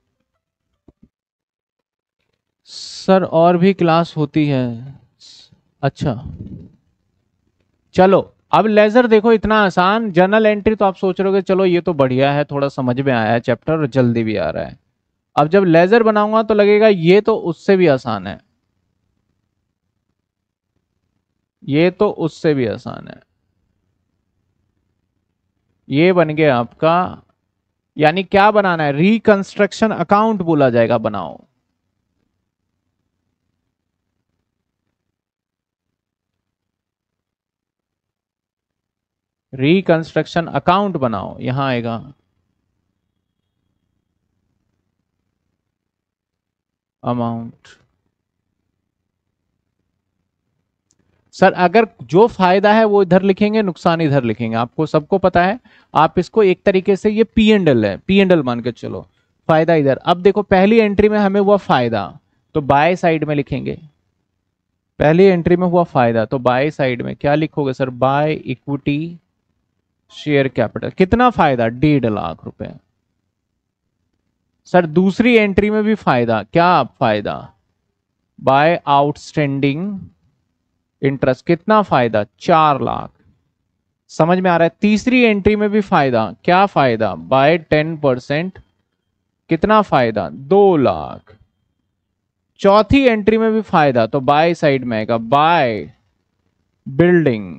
सर और भी क्लास होती है, अच्छा चलो अब लेजर देखो, इतना आसान। जर्नल एंट्री तो आप सोच रहे हो चलो ये तो बढ़िया है, थोड़ा समझ में आया है चैप्टर और जल्दी भी आ रहा है। अब जब लेजर बनाऊंगा तो लगेगा ये तो उससे भी आसान है, ये तो उससे भी आसान है। ये बन गया आपका, यानी क्या बनाना है, रिकंस्ट्रक्शन अकाउंट बोला जाएगा, बनाओ। रिकंस्ट्रक्शन अकाउंट बनाओ, यहां आएगा अमाउंट। सर अगर जो फायदा है वो इधर लिखेंगे, नुकसान इधर लिखेंगे, आपको सबको पता है। आप इसको एक तरीके से, ये पी एंड एल है, पी एंड एल मान के चलो, फायदा इधर। अब देखो पहली एंट्री में हमें हुआ फायदा, तो बाय साइड में लिखेंगे। पहली एंट्री में हुआ फायदा तो बाय साइड में क्या लिखोगे sir, by equity share capital. कितना फायदा, डेढ़ लाख रुपए। सर दूसरी एंट्री में भी फायदा, क्या फायदा, बाय आउटस्टैंडिंग इंटरेस्ट। कितना फायदा, चार लाख। समझ में आ रहा है। तीसरी एंट्री में भी फायदा, क्या फायदा, बाय टेन परसेंट। कितना फायदा, दो लाख। चौथी एंट्री में भी फायदा, तो बाय साइड में आएगा, बाय बिल्डिंग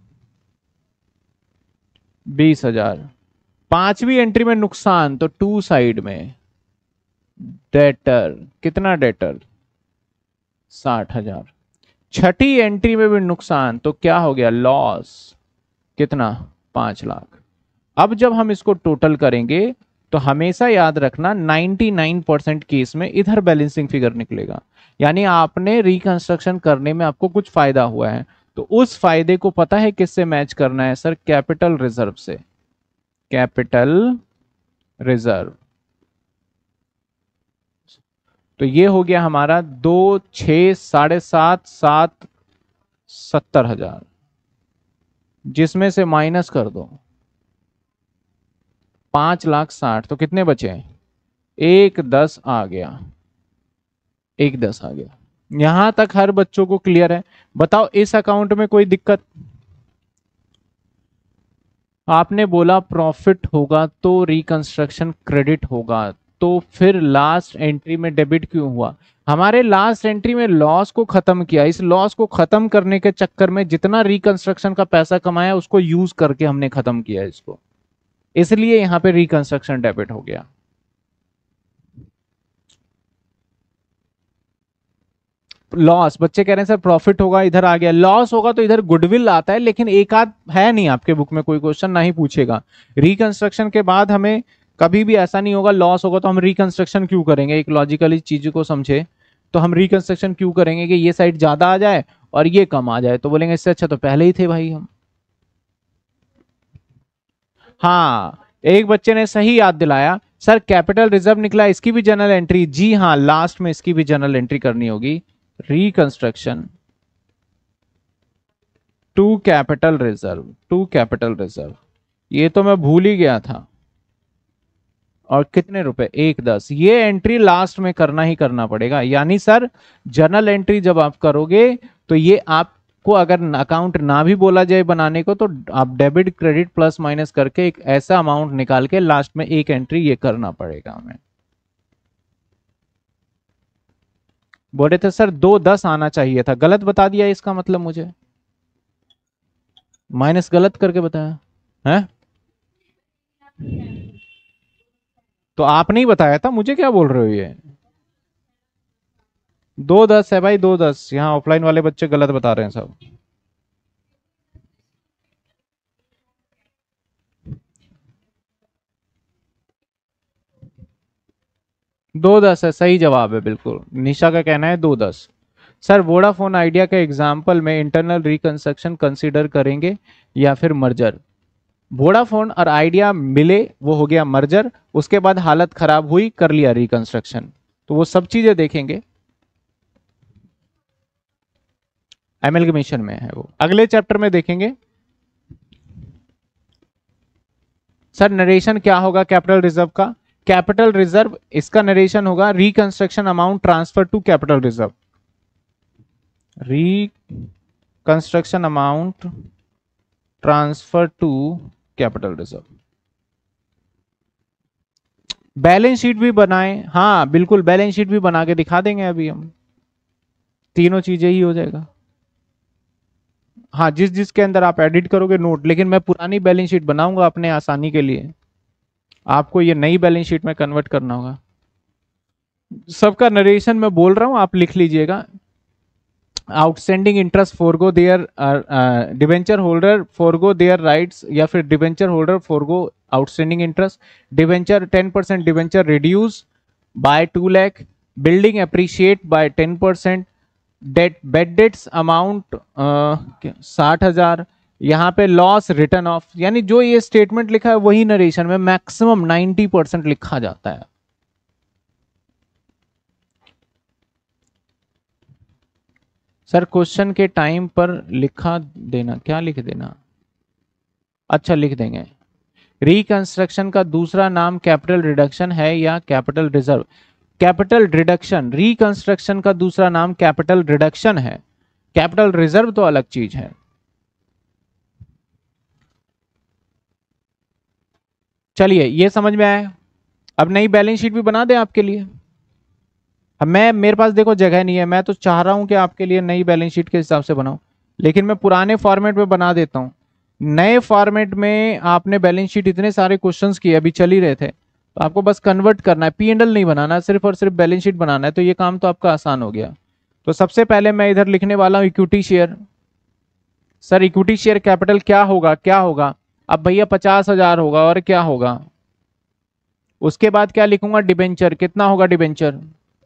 बीस हजार। पांचवी एंट्री में नुकसान, तो टू साइड में डेटर। कितना डेटर, साठ हजार। छठी एंट्री में भी नुकसान, तो क्या हो गया, लॉस। कितना, पांच लाख। अब जब हम इसको टोटल करेंगे तो हमेशा याद रखना निन्यानवे परसेंट केस में इधर बैलेंसिंग फिगर निकलेगा, यानी आपने रिकंस्ट्रक्शन करने में आपको कुछ फायदा हुआ है, तो उस फायदे को पता है किससे मैच करना है सर, कैपिटल रिजर्व से। कैपिटल रिजर्व, तो ये हो गया हमारा दो, छह, साढ़े सात, सात, सत्तर हजार, जिसमें से माइनस कर दो पांच लाख साठ, तो कितने बचे, एक दस आ गया, एक दस आ गया। यहां तक हर बच्चों को क्लियर है। बताओ इस अकाउंट में कोई दिक्कत। आपने बोला प्रॉफिट होगा तो रिकंस्ट्रक्शन क्रेडिट होगा, तो फिर लास्ट एंट्री में डेबिट क्यों हुआ। हमारे लास्ट एंट्री में लॉस को खत्म किया, इस लॉस को खत्म करने के चक्कर में जितना रिकंस्ट्रक्शन का पैसा कमाया उसको यूज करके हमने खत्म किया इसको, इसलिए यहां पे रिकंस्ट्रक्शन डेबिट हो गया। लॉस, बच्चे कह रहे हैं सर प्रॉफिट होगा, इधर आ गया लॉस होगा तो इधर गुडविल आता है, लेकिन एक आध है नहीं आपके बुक में कोई क्वेश्चन, ना ही पूछेगा। रिकंस्ट्रक्शन के बाद हमें कभी भी ऐसा नहीं होगा लॉस होगा तो हम रिकंस्ट्रक्शन क्यों करेंगे, एक लॉजिकली चीज को समझे, तो हम रिकंस्ट्रक्शन क्यों करेंगे कि ये साइड ज्यादा आ जाए और ये कम आ जाए, तो बोलेंगे इससे अच्छा तो पहले ही थे भाई हम। हाँ, एक बच्चे ने सही याद दिलाया सर, कैपिटल रिजर्व निकला, इसकी भी जनरल एंट्री, जी हाँ लास्ट में इसकी भी जनरल एंट्री करनी होगी, reconstruction to capital reserve, to capital reserve, ये तो मैं भूल ही गया था। और कितने रुपए, एक दस, ये एंट्री लास्ट में करना ही करना पड़ेगा। यानी सर जर्नल एंट्री जब आप करोगे तो ये आपको अगर अकाउंट ना भी बोला जाए बनाने को तो आप डेबिट क्रेडिट प्लस माइनस करके एक ऐसा अमाउंट निकाल के लास्ट में एक एंट्री ये करना पड़ेगा हमें। बोले थे सर दो दस आना चाहिए था, गलत बता दिया इसका मतलब मुझे, माइनस गलत करके बताया है, तो आपने ही बताया था, मुझे क्या बोल रहे हो, ये दो दस है भाई, दो दस, यहाँ ऑफलाइन वाले बच्चे गलत बता रहे हैं सब। दो दस है, सही जवाब है बिल्कुल, निशा का कहना है दो दस। सर वोडाफोन आइडिया के एग्जाम्पल में इंटरनल रिकंस्ट्रक्शन कंसीडर करेंगे या फिर मर्जर। वोडाफोन और आइडिया मिले वो हो गया मर्जर, उसके बाद हालत खराब हुई कर लिया रिकंस्ट्रक्शन, तो वो सब चीजें देखेंगे, एमलगमेशन में है वो, अगले चैप्टर में देखेंगे। सर नरेशन क्या होगा कैपिटल रिजर्व का, कैपिटल रिजर्व इसका नरेशन होगा reconstruction amount transfer to capital reserve, reconstruction amount transfer to capital reserve. Balance sheet भी बनाएं, हाँ बिल्कुल बैलेंस शीट भी बना के दिखा देंगे अभी हम, तीनों चीजें ही हो जाएगा। हाँ जिस जिसके अंदर आप एडिट करोगे नोट, लेकिन मैं पुरानी बैलेंस शीट बनाऊंगा अपने आसानी के लिए, आपको ये नई बैलेंस शीट में कन्वर्ट करना होगा। सबका नरेशन मैं बोल रहा हूं, आप लिख लीजिएगा। Outstanding interest forgo their, debenture holder forgo their rights, या फिर debenture holder forgo outstanding interest, debenture ten percent debenture reduce by two lakh, building appreciate by ten percent, debt bad debts amount साठ हजार, यहाँ पे लॉस रिटर्न ऑफ, यानी जो ये statement लिखा है वही नरेशन में मैक्सिमम नाइंटी परसेंट लिखा जाता है। सर क्वेश्चन के टाइम पर लिखा देना, क्या लिख देना, अच्छा लिख देंगे। रिकंस्ट्रक्शन का दूसरा नाम कैपिटल रिडक्शन है या capital reserve, capital reduction, reconstruction का दूसरा नाम कैपिटल रिडक्शन है, कैपिटल रिजर्व तो अलग चीज है। चलिए ये समझ में आया, अब नई बैलेंस शीट भी बना दें आपके लिए। अब मैं, मेरे पास देखो जगह नहीं है, मैं तो चाह रहा हूं कि आपके लिए नई बैलेंस शीट के हिसाब से बनाऊं, लेकिन मैं पुराने फॉर्मेट में बना देता हूं। नए फॉर्मेट में आपने बैलेंस शीट इतने सारे क्वेश्चंस किए अभी चल ही रहे थे, तो आपको बस कन्वर्ट करना है, पी एंड एल नहीं बनाना, सिर्फ और सिर्फ बैलेंस शीट बनाना है, तो ये काम तो आपका आसान हो गया। तो सबसे पहले मैं इधर लिखने वाला हूं equity share. Sir equity share capital क्या होगा, क्या होगा, अब भैया पचास हजार होगा, और क्या होगा, उसके बाद क्या लिखूंगा, डिबेंचर, कितना होगा डिबेंचर,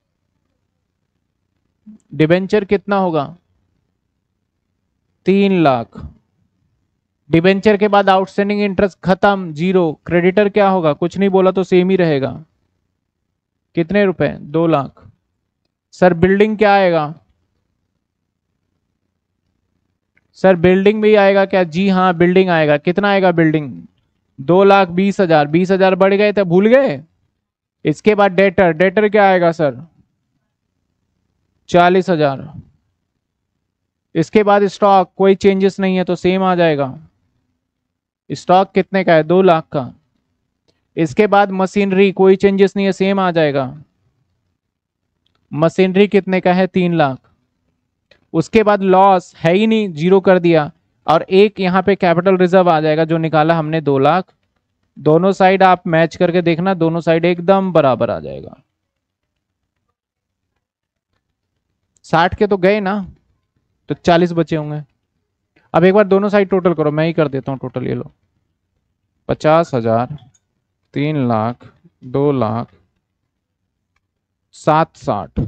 डिबेंचर कितना होगा, तीन लाख। डिबेंचर के बाद आउटस्टैंडिंग इंटरेस्ट खत्म, जीरो। क्रेडिटर क्या होगा, कुछ नहीं बोला तो सेम ही रहेगा, कितने रुपए, दो लाख। सर बिल्डिंग क्या आएगा, सर बिल्डिंग भी आएगा क्या, जी हाँ बिल्डिंग आएगा, कितना आएगा बिल्डिंग, दो लाख बीस हजार, बीस हजार बढ़ गए थे भूल गए। इसके बाद डेटर, डेटर क्या आएगा सर, चालीस हजार। इसके बाद स्टॉक, कोई चेंजेस नहीं है तो सेम आ जाएगा, स्टॉक कितने का है, दो लाख का। इसके बाद मशीनरी, कोई चेंजेस नहीं है, सेम आ जाएगा, मशीनरी कितने का है, तीन लाख। उसके बाद लॉस है ही नहीं, जीरो कर दिया, और एक यहाँ पे कैपिटल रिजर्व आ जाएगा जो निकाला हमने, दो लाख। दोनों साइड आप मैच करके देखना, दोनों साइड एकदम बराबर आ जाएगा। साठ के तो गए ना, तो चालीस बचे होंगे। अब एक बार दोनों साइड टोटल करो, मैं ही कर देता हूँ टोटल। ये लो, पचास हजार, तीन लाख, दो लाख, सात साठ।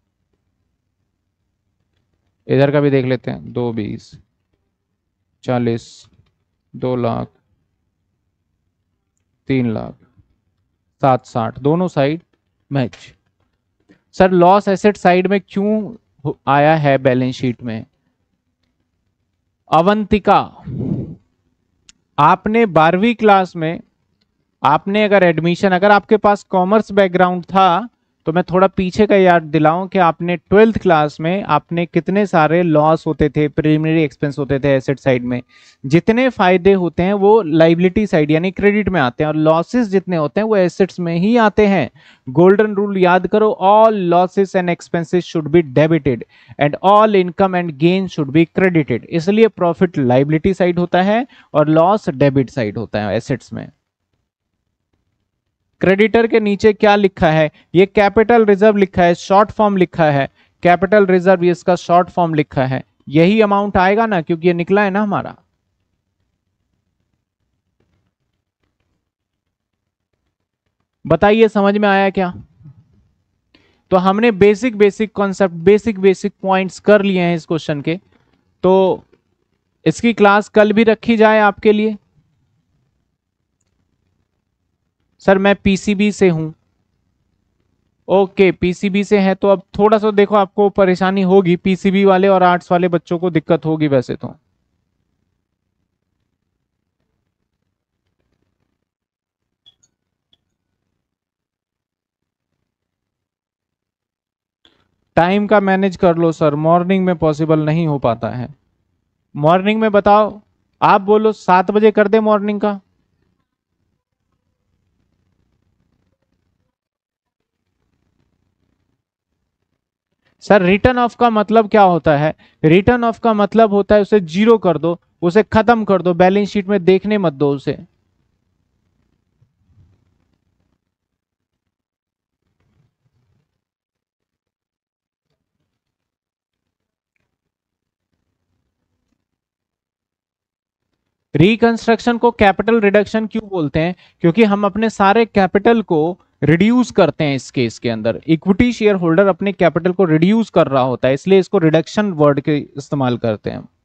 इधर का भी देख लेते हैं, दो बीस, चालीस, दो लाख, तीन लाख, सात साठ, दोनों side match. Sir loss asset side में क्यों आया है बैलेंस शीट में? अवंतिका, आपने बारहवीं क्लास में, आपने अगर एडमिशन, अगर आपके पास कॉमर्स बैकग्राउंड था तो मैं थोड़ा पीछे का याद दिलाऊं कि आपने ट्वेल्थ क्लास में आपने कितने सारे लॉस होते थे, प्रीलिमिनरी एक्सपेंस होते थे एसेट साइड में। जितने फायदे होते हैं वो लाइबिलिटी साइड यानी क्रेडिट में आते हैं, और लॉसेस जितने होते हैं वो एसेट्स में ही आते हैं। गोल्डन रूल याद करो, all losses and expenses should be debited and all income and gain should be credited. इसलिए प्रॉफिट लाइबिलिटी साइड होता है और लॉस डेबिट साइड होता है एसेट्स में। क्रेडिटर के नीचे क्या लिखा है? ये कैपिटल रिजर्व लिखा है, शॉर्ट फॉर्म लिखा है, कैपिटल रिजर्व ये इसका शॉर्ट फॉर्म लिखा है। यही अमाउंट आएगा ना, क्योंकि ये निकला है ना हमारा। बताइए समझ में आया क्या? तो हमने basic basic concept, basic basic points कर लिए हैं इस क्वेश्चन के। तो इसकी क्लास कल भी रखी जाए आपके लिए। सर मैं पीसीबी से हूं। ओके, पीसीबी से है तो अब थोड़ा सा देखो आपको परेशानी होगी, पीसीबी वाले और आर्ट्स वाले बच्चों को दिक्कत होगी वैसे तो। टाइम का मैनेज कर लो सर, मॉर्निंग में पॉसिबल नहीं हो पाता है। मॉर्निंग में बताओ, आप बोलो सात बजे कर दे मॉर्निंग का। सर रिटर्न ऑफ का मतलब क्या होता है? रिटर्न ऑफ का मतलब होता है उसे जीरो कर दो, उसे खत्म कर दो, बैलेंस शीट में देखने मत दो उसे। रिकंस्ट्रक्शन को कैपिटल रिडक्शन क्यों बोलते हैं? क्योंकि हम अपने सारे कैपिटल को रिड्यूस करते हैं इस केस के अंदर। इक्विटी शेयर होल्डर अपने कैपिटल को रिड्यूस कर रहा होता है, इसलिए इसको रिडक्शन वर्ड के इस्तेमाल करते हैं।